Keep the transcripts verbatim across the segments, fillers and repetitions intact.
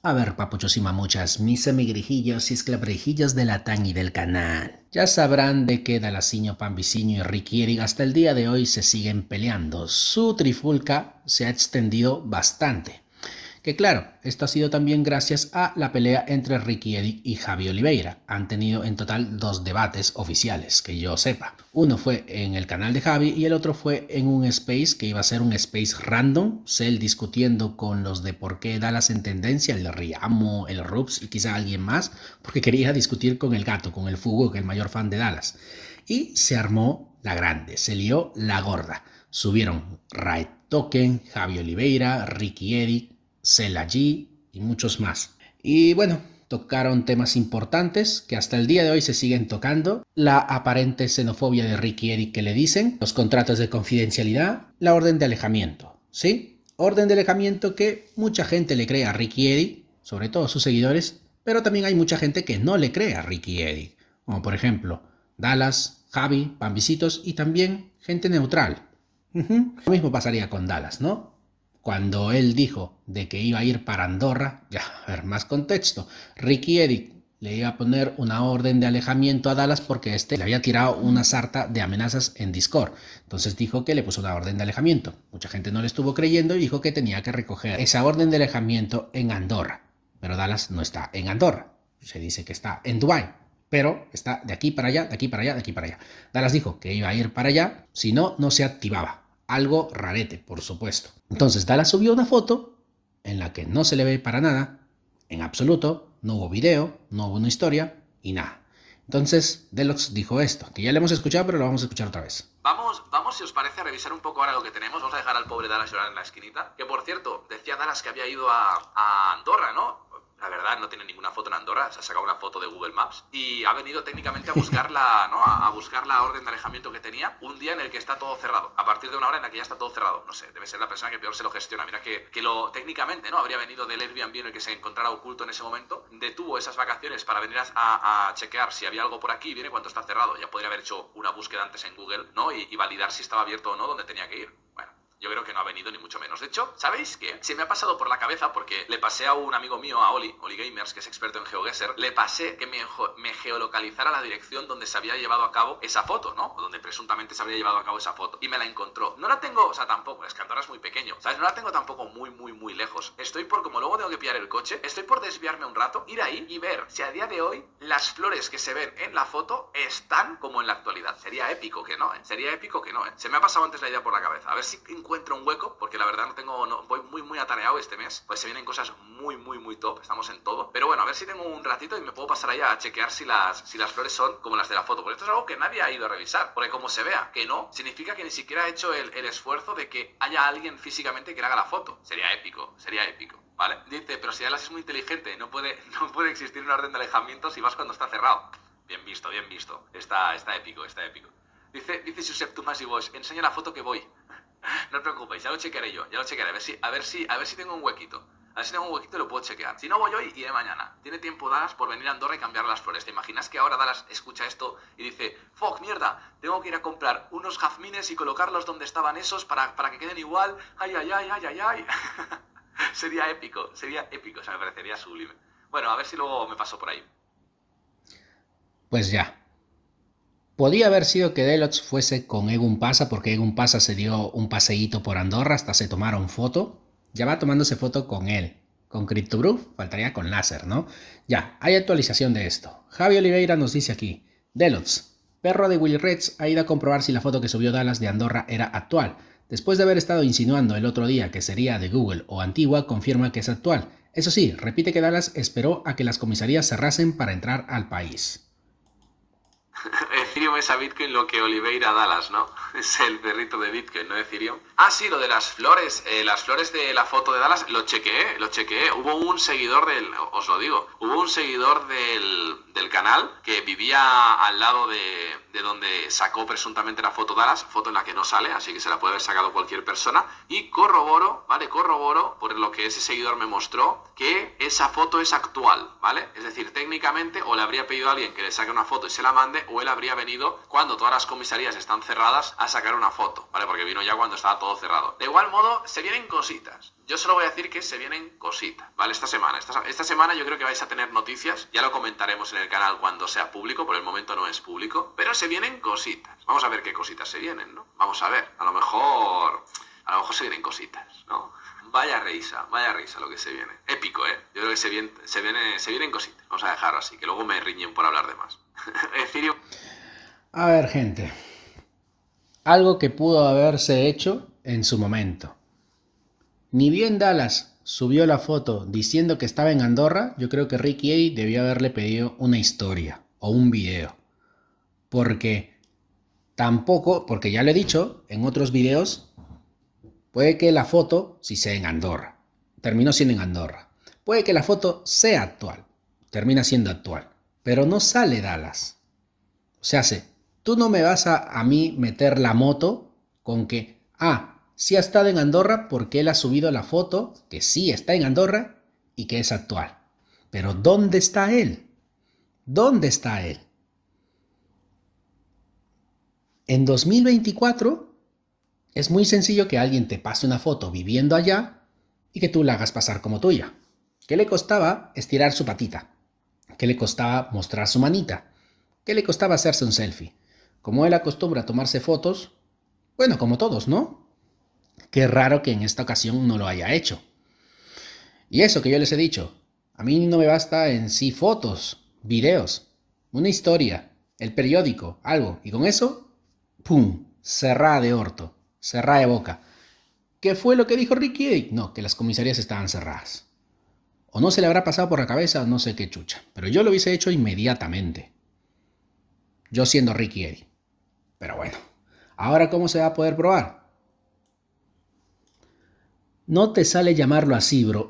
A ver, papuchos y mamuchas, mis amigrijillos y esclavrijillos de la Tan y del canal. Ya sabrán de que Dalasiño, Pambiciño y Ricky Eric hasta el día de hoy se siguen peleando. Su trifulca se ha extendido bastante. Que claro, esto ha sido también gracias a la pelea entre Ricky Eric y Javi Oliveira. Han tenido en total dos debates oficiales, que yo sepa. Uno fue en el canal de Javi y el otro fue en un space que iba a ser un space random. Cell discutiendo con los de por qué Dallas en tendencia, el Riamo, el Rups y quizá alguien más, porque quería discutir con el gato, con el Fugo, que es el mayor fan de Dallas. Y se armó la grande, se lió la gorda. Subieron Raid Token, Javi Oliveira, Ricky Eric, Cell G y muchos más. Y bueno, tocaron temas importantes que hasta el día de hoy se siguen tocando. La aparente xenofobia de Ricky Eric que le dicen, los contratos de confidencialidad, la orden de alejamiento, ¿sí? Orden de alejamiento que mucha gente le cree a Ricky Eric, sobre todo sus seguidores, pero también hay mucha gente que no le cree a Ricky Eric, como por ejemplo Dallas, Javi, Pambicitos y también gente neutral. Uh-huh. Lo mismo pasaría con Dallas, ¿no? Cuando él dijo de que iba a ir para Andorra, ya, a ver, más contexto, Ricky Eric le iba a poner una orden de alejamiento a Dallas porque este le había tirado una sarta de amenazas en Discord. Entonces dijo que le puso una orden de alejamiento. Mucha gente no le estuvo creyendo y dijo que tenía que recoger esa orden de alejamiento en Andorra. Pero Dallas no está en Andorra. Se dice que está en Dubái, pero está de aquí para allá, de aquí para allá, de aquí para allá. Dallas dijo que iba a ir para allá, si no, no se activaba. Algo rarete, por supuesto. Entonces Dallas subió una foto en la que no se le ve para nada, en absoluto, no hubo video, no hubo una historia y nada. Entonces Deluxe dijo esto, que ya lo hemos escuchado, pero lo vamos a escuchar otra vez. Vamos, vamos, si os parece, a revisar un poco ahora lo que tenemos. Vamos a dejar al pobre Dallas llorar en la esquinita. Que por cierto, decía Dallas que había ido a, a Andorra, ¿no? La verdad, no tiene ninguna foto en Andorra, se ha sacado una foto de Google Maps y ha venido técnicamente a buscar la, ¿no? a, a buscar la orden de alejamiento que tenía un día en el que está todo cerrado, a partir de una hora en la que ya está todo cerrado. No sé, debe ser la persona que peor se lo gestiona. Mira que, que lo técnicamente, ¿no? Habría venido del Airbnb en el que se encontrara oculto en ese momento, detuvo esas vacaciones para venir a, a, a chequear si había algo por aquí y viene cuando está cerrado. Ya podría haber hecho una búsqueda antes en Google, ¿no? Y, y validar si estaba abierto o no donde tenía que ir. Bueno. Yo creo que no ha venido ni mucho menos. De hecho, ¿sabéis qué? Se me ha pasado por la cabeza porque le pasé a un amigo mío, a Oli, Oli Gamers, que es experto en GeoGuessr, le pasé que me, me geolocalizara la dirección donde se había llevado a cabo esa foto, ¿no? O donde presuntamente se habría llevado a cabo esa foto. Y me la encontró. No la tengo, o sea, tampoco, es que Andorra es muy pequeño, ¿sabes? No la tengo tampoco muy, muy, muy lejos. Estoy por, como luego tengo que pillar el coche, estoy por desviarme un rato, ir ahí y ver si a día de hoy las flores que se ven en la foto están como en la actualidad. Sería épico que no, ¿eh? Sería épico que no, ¿eh? Se me ha pasado antes la idea por la cabeza. A ver si encuentro un hueco, porque la verdad no tengo, no, voy muy muy atareado este mes, pues se vienen cosas muy muy muy top, estamos en todo, pero bueno, a ver si tengo un ratito y me puedo pasar allá a chequear si las, si las flores son como las de la foto, porque esto es algo que nadie ha ido a revisar, porque como se vea que no, significa que ni siquiera ha hecho el, el esfuerzo de que haya alguien físicamente que le haga la foto. Sería épico, sería épico, ¿vale? Dice, pero si Dallas es muy inteligente, no puede, no puede existir una orden de alejamiento si vas cuando está cerrado. Bien visto, bien visto, está, está épico, está épico. Dice, dice Josep Tomás y Bosch, enseña la foto que voy. No os preocupéis, ya lo chequearé yo, ya lo chequearé, a ver si, a ver si, a ver si tengo un huequito. A ver si tengo un huequito y lo puedo chequear. Si no voy hoy, iré mañana. Tiene tiempo Dallas por venir a Andorra y cambiar las flores. ¿Te imaginas que ahora Dallas escucha esto y dice, fuck, mierda, tengo que ir a comprar unos jazmines y colocarlos donde estaban esos para, para que queden igual? Ay, ay, ay, ay, ay, ay. Sería épico, sería épico, o sea, me parecería sublime. Bueno, a ver si luego me paso por ahí. Pues ya. Podía haber sido que Deluxe fuese con Egun Pasa, porque Egun Pasa se dio un paseíto por Andorra, hasta se tomaron foto. Ya va tomándose foto con él. Con CryptoBrew faltaría con láser, ¿no? Ya, hay actualización de esto. Javi Oliveira nos dice aquí, Deluxe, perro de Willy Reds ha ido a comprobar si la foto que subió Dallas de Andorra era actual. Después de haber estado insinuando el otro día que sería de Google o antigua, confirma que es actual. Eso sí, repite que Dallas esperó a que las comisarías cerrasen para entrar al país. Ethereum es a Bitcoin lo que Oliveira a Dallas, ¿no? Es el perrito de Bitcoin, ¿no? Ethereum. Ah, sí, lo de las flores, eh, las flores de la foto de Dallas, lo chequeé, lo chequeé. Hubo un seguidor del, os lo digo, hubo un seguidor del, del canal que vivía al lado de, de donde sacó presuntamente la foto Dallas, foto en la que no sale, así que se la puede haber sacado cualquier persona. Y corroboro, ¿vale? Corroboro, por lo que ese seguidor me mostró, que esa foto es actual, ¿vale? Es decir, técnicamente, o le habría pedido a alguien que le saque una foto y se la mande, o él habría venido cuando todas las comisarías están cerradas a sacar una foto, ¿vale? Porque vino ya cuando estaba todo cerrado. De igual modo, se vienen cositas. Yo solo voy a decir que se vienen cositas, ¿vale? Esta semana. Esta, esta semana yo creo que vais a tener noticias. Ya lo comentaremos en el canal cuando sea público. Por el momento no es público. Pero se vienen cositas. Vamos a ver qué cositas se vienen, ¿no? Vamos a ver. A lo mejor... A lo mejor se vienen cositas, ¿no? Vaya risa, vaya risa lo que se viene. Épico, ¿eh? Yo creo que se, viene, se, viene, se vienen cositas. Vamos a dejarlo así, que luego me riñen por hablar de más. Ethereum... A ver, gente. Algo que pudo haberse hecho en su momento. Ni bien Dallas subió la foto diciendo que estaba en Andorra, yo creo que Ricky A. debió haberle pedido una historia o un video. Porque tampoco, porque ya lo he dicho en otros videos, puede que la foto, si sea en Andorra, terminó siendo en Andorra. Puede que la foto sea actual, termina siendo actual, pero no sale Dallas. O sea, tú no me vas a, a mí meter la moto con que, ah, sí ha estado en Andorra porque él ha subido la foto, que sí está en Andorra y que es actual. Pero ¿dónde está él? ¿Dónde está él? En dos mil veinticuatro es muy sencillo que alguien te pase una foto viviendo allá y que tú la hagas pasar como tuya. ¿Qué le costaba estirar su patita? ¿Qué le costaba mostrar su manita? ¿Qué le costaba hacerse un selfie? Como él acostumbra a tomarse fotos, bueno, como todos, ¿no? Qué raro que en esta ocasión no lo haya hecho. Y eso que yo les he dicho, a mí no me basta en sí fotos, videos, una historia, el periódico, algo. Y con eso, ¡pum!, cerrada de orto, cerrada de boca. ¿Qué fue lo que dijo Ricky? No, que las comisarías estaban cerradas. O no se le habrá pasado por la cabeza, no sé qué chucha. Pero yo lo hubiese hecho inmediatamente. Yo siendo Ricky A. Pero bueno, ¿ahora cómo se va a poder probar? No te sale llamarlo así, bro.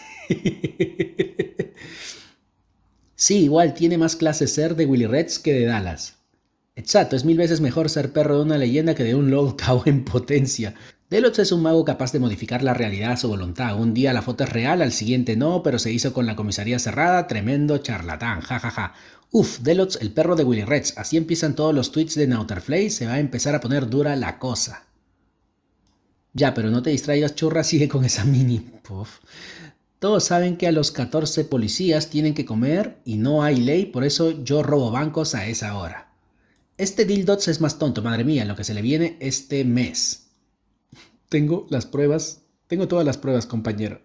Sí, igual tiene más clase ser de Willy Reds que de Dallas. Exacto, es mil veces mejor ser perro de una leyenda que de un Lord Cow en potencia. Delots es un mago capaz de modificar la realidad a su voluntad. Un día la foto es real, al siguiente no, pero se hizo con la comisaría cerrada. Tremendo charlatán, jajaja. Ja, ja. Uf, Delots, el perro de Willy Reds. Así empiezan todos los tweets de Nauterflay. Se va a empezar a poner dura la cosa. Ya, pero no te distraigas, churra, sigue con esa mini. Puff. Todos saben que a los catorce policías tienen que comer y no hay ley, por eso yo robo bancos a esa hora. Este Dildots es más tonto, madre mía, lo que se le viene este mes. Tengo las pruebas, tengo todas las pruebas, compañero.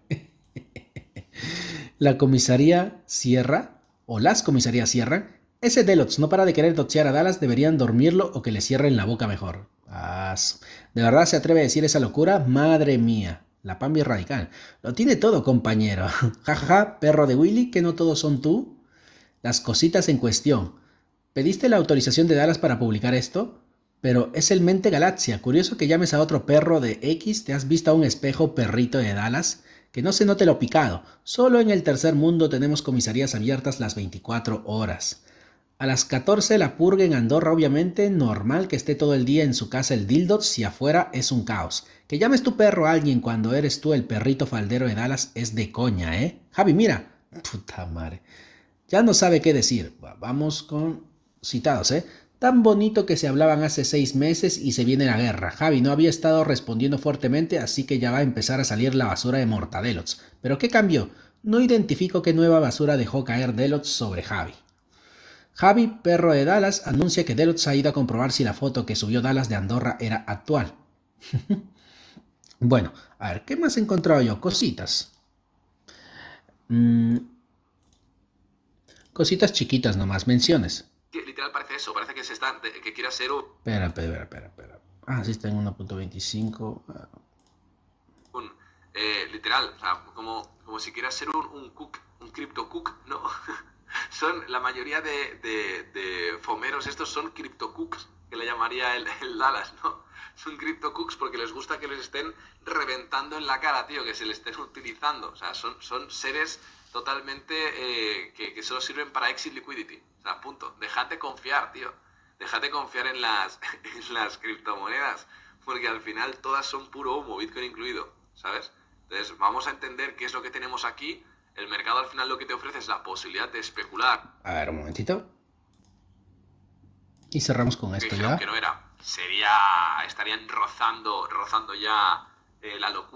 La comisaría cierra, o las comisarías cierran. Ese Delots no para de querer doxear a Dallas, deberían dormirlo o que le cierren la boca mejor. Ah, ¿de verdad se atreve a decir esa locura? Madre mía, la Pambi radical. Lo tiene todo, compañero. Jajaja, ja, ja, perro de Willy, que no todos son tú. Las cositas en cuestión. ¿Pediste la autorización de Dallas para publicar esto? Pero es el Mente Galaxia. Curioso que llames a otro perro de X. ¿Te has visto a un espejo perrito de Dallas? Que no se note lo picado. Solo en el tercer mundo tenemos comisarías abiertas las veinticuatro horas. A las catorce la purga en Andorra, obviamente, normal que esté todo el día en su casa el Dildots si afuera es un caos. Que llames tu perro a alguien cuando eres tú el perrito faldero de Dallas es de coña, ¿eh? Javi, mira. Puta madre. Ya no sabe qué decir. Vamos con citados, ¿eh? Tan bonito que se hablaban hace seis meses y se viene la guerra. Javi no había estado respondiendo fuertemente, así que ya va a empezar a salir la basura de Mortadelots. ¿Pero qué cambió? No identifico qué nueva basura dejó caer Delots sobre Javi. Javi, perro de Dallas, anuncia que Delots ha ido a comprobar si la foto que subió Dallas de Andorra era actual. Bueno, a ver, ¿qué más he encontrado yo? Cositas. Mm, cositas chiquitas nomás, menciones. Literal parece eso, parece que se está, que quiere ser un... Espera, espera, espera, espera. Ah, sí está en uno punto veinticinco. Un, eh, literal, o sea, como, como si quiera ser un, un cook, un crypto cook, ¿no? Son, la mayoría de, de, de fomeros estos son crypto cooks, que le llamaría el, el Dallas, ¿no? Son crypto cooks porque les gusta que les estén reventando en la cara, tío, que se les estén utilizando. O sea, son, son seres totalmente eh, que, que solo sirven para exit liquidity. O sea, punto. Dejad de confiar, tío. Dejad de confiar en las, en las criptomonedas, porque al final todas son puro humo, Bitcoin incluido, ¿sabes? Entonces, vamos a entender qué es lo que tenemos aquí. El mercado al final lo que te ofrece es la posibilidad de especular. A ver, un momentito. Y cerramos con esto ya. Que no era. Sería... Estarían rozando, rozando ya eh, la locura.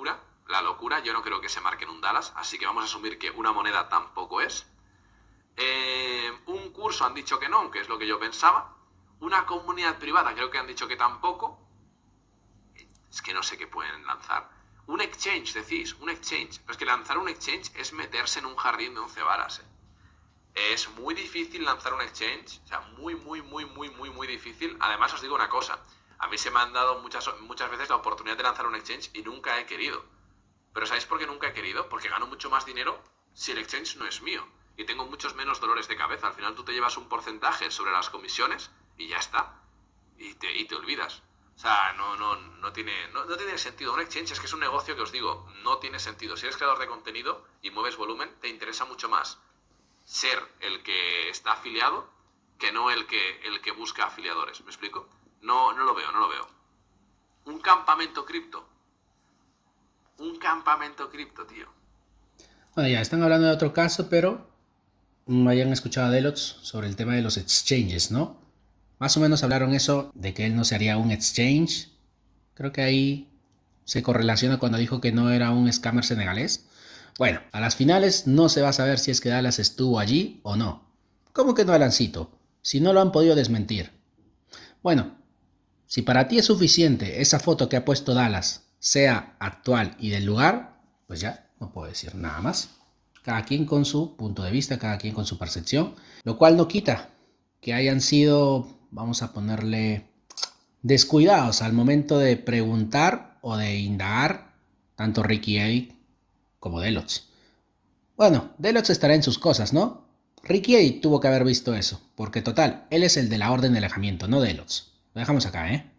la locura. Yo no creo que se marque en un Dallas, así que vamos a asumir que una moneda tampoco es. Eh, un curso han dicho que no, que es lo que yo pensaba. Una comunidad privada creo que han dicho que tampoco. Es que no sé qué pueden lanzar. Un exchange, decís, un exchange. Pero es que lanzar un exchange es meterse en un jardín de once varas. Eh. Es muy difícil lanzar un exchange. O sea, muy, muy, muy, muy, muy, muy difícil. Además, os digo una cosa. A mí se me han dado muchas, muchas veces la oportunidad de lanzar un exchange y nunca he querido. Pero ¿sabéis por qué nunca he querido? Porque gano mucho más dinero si el exchange no es mío. Y tengo muchos menos dolores de cabeza. Al final tú te llevas un porcentaje sobre las comisiones y ya está. Y te, y te olvidas. O sea, no, no, no, tiene, no, no tiene sentido. Un exchange es que es un negocio que os digo, no tiene sentido. Si eres creador de contenido y mueves volumen, te interesa mucho más ser el que está afiliado que no el que, el que busca afiliadores. ¿Me explico? No, no lo veo, no lo veo. Un campamento cripto. Un campamento cripto, tío. Bueno, ya están hablando de otro caso, pero hayan escuchado a Delots sobre el tema de los exchanges, ¿no? Más o menos hablaron eso de que él no se haría un exchange. Creo que ahí se correlaciona cuando dijo que no era un scammer senegalés. Bueno, a las finales no se va a saber si es que Dallas estuvo allí o no. ¿Cómo que no, Alancito? Si no lo han podido desmentir. Bueno, si para ti es suficiente esa foto que ha puesto Dallas sea actual y del lugar, pues ya no puedo decir nada más. Cada quien con su punto de vista, cada quien con su percepción, lo cual no quita que hayan sido, vamos a ponerle, descuidados al momento de preguntar o de indagar tanto Ricky Eddy como Delots. Bueno, Delots estará en sus cosas, ¿no? Ricky Eddy tuvo que haber visto eso, porque total, él es el de la orden de alejamiento, no Delots. Lo dejamos acá, ¿eh?